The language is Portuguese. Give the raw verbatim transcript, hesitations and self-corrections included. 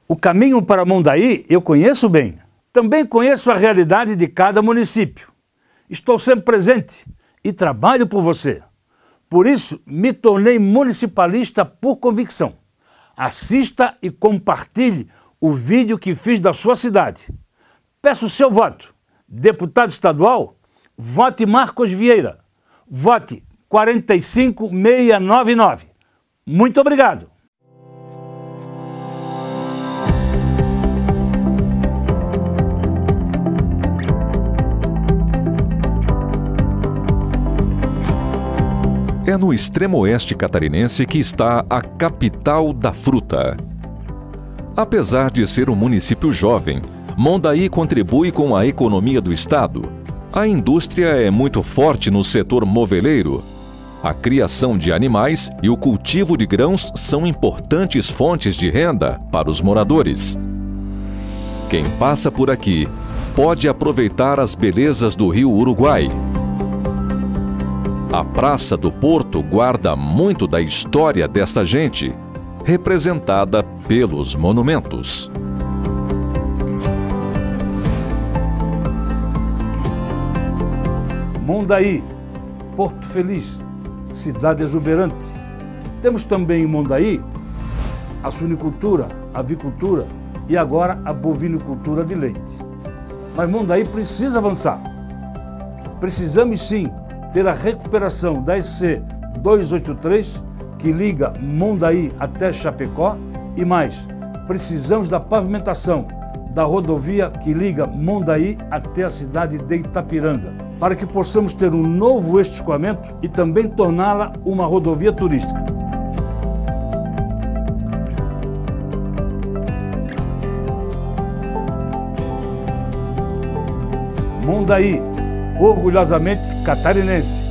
O caminho para Mondaí eu conheço bem. Também conheço a realidade de cada município. Estou sempre presente e trabalho por você. Por isso, me tornei municipalista por convicção. Assista e compartilhe o vídeo que fiz da sua cidade. Peço o seu voto. Deputado estadual, vote Marcos Vieira. Vote quatro cinco seis nove nove. Muito obrigado. É no extremo oeste catarinense que está a capital da fruta. Apesar de ser um município jovem, Mondaí contribui com a economia do estado. A indústria é muito forte no setor moveleiro. A criação de animais e o cultivo de grãos são importantes fontes de renda para os moradores. Quem passa por aqui pode aproveitar as belezas do rio Uruguai. A Praça do Porto guarda muito da história desta gente, representada pelos monumentos. Mondaí, Porto Feliz, cidade exuberante. Temos também em Mondaí a suinicultura, a avicultura e agora a bovinicultura de leite. Mas Mondaí precisa avançar. Precisamos sim ter a recuperação da E C duzentos e oitenta e três, que liga Mondaí até Chapecó, e mais, precisamos da pavimentação da rodovia que liga Mondaí até a cidade de Itapiranga, para que possamos ter um novo eixo de escoamento e também torná-la uma rodovia turística. Mondaí, orgulhosamente catarinense.